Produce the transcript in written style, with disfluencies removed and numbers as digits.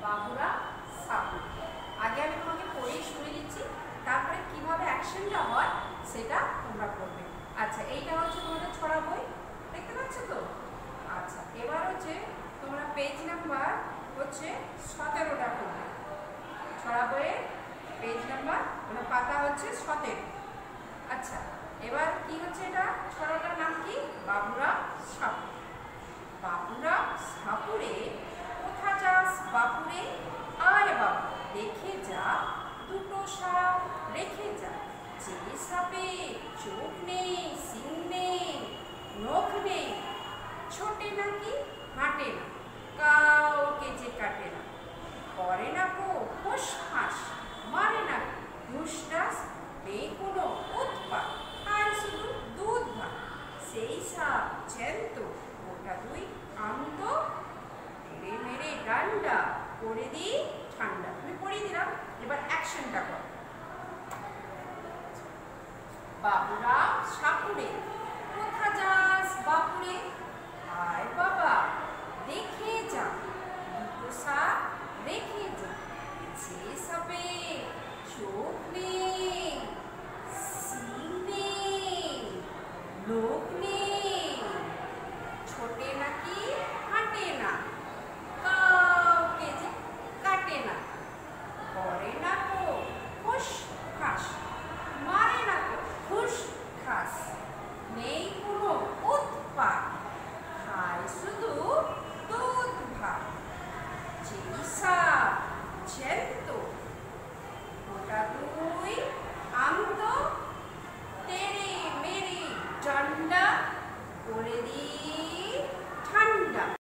বাবুরা সাপুড়ে। আগে আমি তোমাকে পড়েই শুনে দিচ্ছি, তারপরে কিভাবে অ্যাকশনটা হয় সেটা তোমরা করবে। আচ্ছা, এইটা হচ্ছে তোমাদের ছড়া বই, দেখতে পাচ্ছ তো? আচ্ছা, এবার হচ্ছে তোমরা পেজ নাম্বার হচ্ছে 17টা করবে। ছড়া বইয়ের পেজ নাম্বার মানে পাতা হচ্ছে 17। আচ্ছা, এবার কি হচ্ছে এটা? ছড়াটার নাম কি? বাবুরা সাপুড়ে। বাবুরা সাপুড়ে, কোথা যাস বাপুরে? আয় বাবু দেখে যা, দুটো সাপ রেখে যা। যে সাপে চোখ নেই, সিং নেই, নখ নেই, ছোটে নাকি হাঁটে না, কাউকে যে কাটে না, করে না কো ফোঁস ফাঁস, মারে না ঘুষটাস, নেই কোনো উৎপাত, আর শুধু দুধ ভাত। সেই সাপ জ্যান্ত, ওটা দুই আন্ত, মেরে মেরে ডান্ডা করে দিই ঠান্ডা। আমি পড়িয়ে দিলাম, এবার অ্যাকশনটা কর। বাবুরা সাপুড়ে, কোথা যাস বাপুরে? আয় বাবা দেখে যা, দুটো সাপ রেখে যা। যে সাপে চোখ নেই, সিং নেই, নখ নেই, ছোটে নাকি হাঁটে না, কাউকে যে কাটে না, করে না কো ফোঁস ফাঁস, মারে না কো ঘুষ খাস, নেই কোনো উৎপাত, খায় শুধু দুধ ভাত। যেই সাপ জ্যান্ত, ওটা দুই আন্ত, তেড়ে মেরে ডান্ডা করে দিই ঠান্ডা।